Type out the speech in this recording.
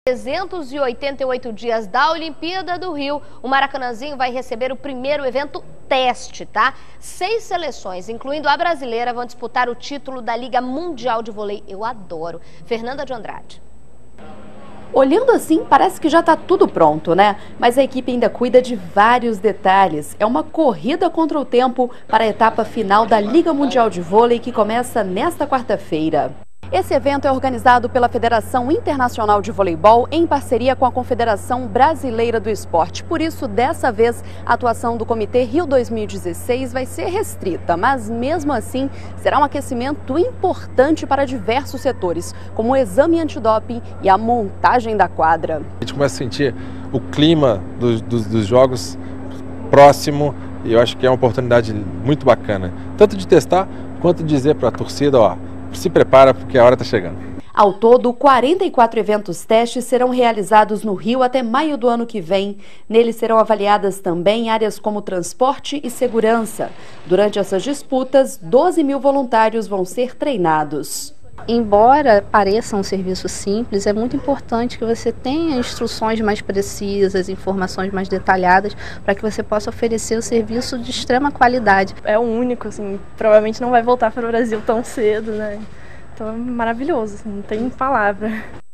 388 dias da Olimpíada do Rio, o Maracanãzinho vai receber o primeiro evento teste, tá? 6 seleções, incluindo a brasileira, vão disputar o título da Liga Mundial de Vôlei. Eu adoro. Fernanda de Andrade. Olhando assim, parece que já está tudo pronto, né? Mas a equipe ainda cuida de vários detalhes. É uma corrida contra o tempo para a etapa final da Liga Mundial de Vôlei, que começa nesta quarta-feira. Esse evento é organizado pela Federação Internacional de Voleibol em parceria com a Confederação Brasileira do Esporte. Por isso, dessa vez, a atuação do Comitê Rio 2016 vai ser restrita, mas mesmo assim será um aquecimento importante para diversos setores, como o exame antidoping e a montagem da quadra. A gente começa a sentir o clima dos jogos próximo e eu acho que é uma oportunidade muito bacana, tanto de testar quanto de dizer para a torcida, ó, se prepara porque a hora está chegando. Ao todo, 44 eventos testes serão realizados no Rio até maio do ano que vem. Neles serão avaliadas também áreas como transporte e segurança. Durante essas disputas, 12 mil voluntários vão ser treinados. Embora pareça um serviço simples, é muito importante que você tenha instruções mais precisas, informações mais detalhadas, para que você possa oferecer o serviço de extrema qualidade. É o único, assim, provavelmente não vai voltar para o Brasil tão cedo, né? Então é maravilhoso, assim, não tem palavra.